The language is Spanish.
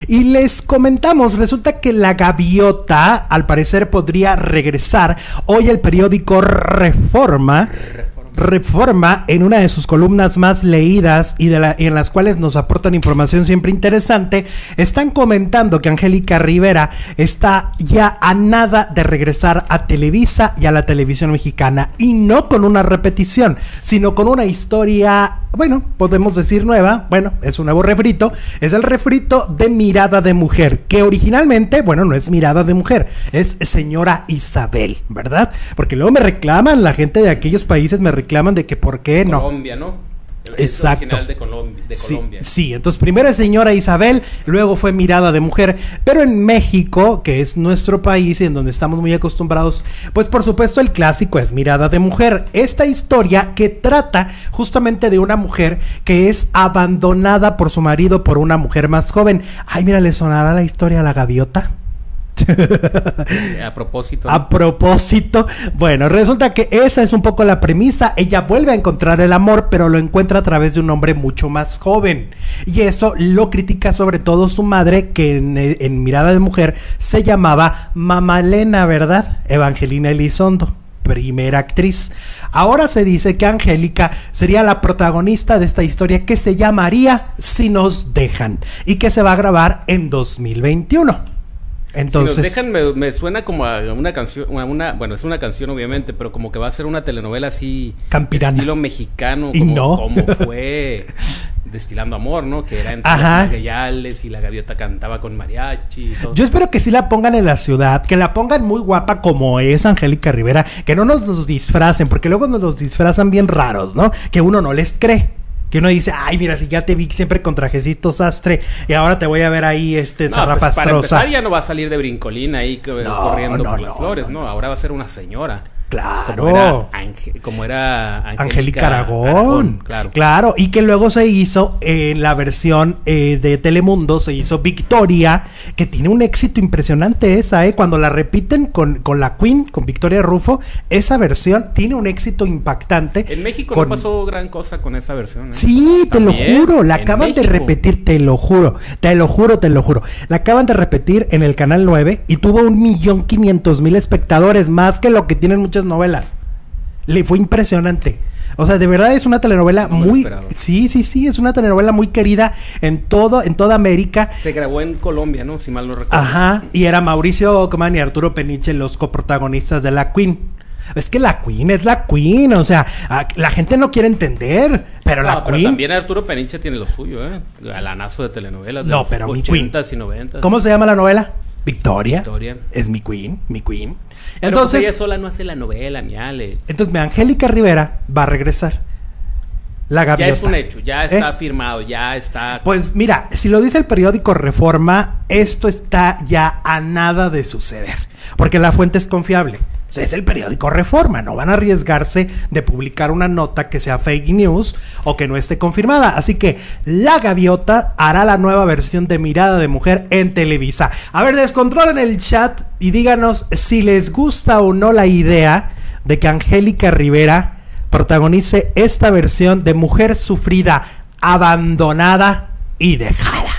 Y les comentamos, resulta que la gaviota al parecer podría regresar. Hoy el periódico Reforma en una de sus columnas más leídas y en las cuales nos aportan información siempre interesante, están comentando que Angélica Rivera está ya a nada de regresar a Televisa y a la televisión mexicana, y no con una repetición, sino con una historia, bueno, podemos decir nueva. Bueno, es un nuevo refrito, es el refrito de Mirada de Mujer, que originalmente, bueno, no es Mirada de Mujer, es Señora Isabel, ¿verdad? Porque luego me reclaman, la gente de aquellos países me reclaman de que por qué no. Colombia, ¿no? Exacto. Original de Colombia. Sí, entonces primero es Señora Isabel, luego fue Mirada de Mujer, pero en México, que es nuestro país y en donde estamos muy acostumbrados, pues por supuesto el clásico es Mirada de Mujer. Esta historia que trata justamente de una mujer que es abandonada por su marido por una mujer más joven. Ay, mira, ¿le sonará la historia a la gaviota? A propósito, ¿no? A propósito, bueno, resulta que esa es un poco la premisa. Ella vuelve a encontrar el amor, pero lo encuentra a través de un hombre mucho más joven, y eso lo critica sobre todo su madre, que en Mirada de Mujer se llamaba Mamá Elena, ¿verdad? Evangelina Elizondo, primera actriz. Ahora se dice que Angélica sería la protagonista de esta historia, que se llamaría Si nos dejan, y que se va a grabar en 2021. Entonces, Si nos dejan, me suena como a una canción, bueno, es una canción obviamente, pero como que va a ser una telenovela así, campirana, estilo mexicano, y no, como fue Destilando Amor, ¿no? Que era entre los Gayales y la gaviota cantaba con mariachi y todo. Yo espero que sí la pongan en la ciudad, que la pongan muy guapa como es Angélica Rivera, que no nos los disfracen, porque luego nos los disfrazan bien raros, ¿no? Que uno no les cree. Que uno dice, ay, mira, si ya te vi siempre con trajecito sastre y ahora te voy a ver ahí zarrapastrosa. Pues para empezar, ya no va a salir de brincolín ahí corriendo por las flores, ¿no? Ahora va a ser una señora. Claro. Como era Angélica Aragón. Claro. Y que luego se hizo en la versión de Telemundo, se hizo Victoria, que tiene un éxito impresionante esa, Cuando la repiten con la Queen, con Victoria Rufo, esa versión tiene un éxito impactante. En México no pasó gran cosa con esa versión, Sí, te lo juro, la acaban de repetir, te lo juro. La acaban de repetir en el Canal 9 y tuvo 1,500,000 espectadores, más que lo que tienen muchas novelas. Le fue impresionante. O sea, de verdad es una telenovela sí, es una telenovela muy querida en toda América. Se grabó en Colombia, ¿no? Si mal no recuerdo. Ajá, y era Mauricio Ockman y Arturo Peniche los coprotagonistas de la Queen. Es que la Queen es la Queen, o sea, la gente no quiere entender, pero la Queen... también Arturo Peniche tiene lo suyo, galanazo de telenovelas. No, pero mi Queen. 80s y 90s. ¿Cómo se llama la novela? Victoria. Es mi Queen. Pero entonces, pues ella sola no hace la novela, mi Ale. Entonces, Angélica Rivera va a regresar. La gaviota. Ya es un hecho, ya está firmado, ya está... Pues mira, si lo dice el periódico Reforma, esto está ya a nada de suceder, porque la fuente es confiable. O sea, es el periódico Reforma, no van a arriesgarse de publicar una nota que sea fake news o que no esté confirmada. Así que la gaviota hará la nueva versión de Mirada de Mujer en Televisa. A ver, descontrolen el chat y díganos si les gusta o no la idea de que Angélica Rivera protagonice esta versión de mujer sufrida, abandonada y dejada.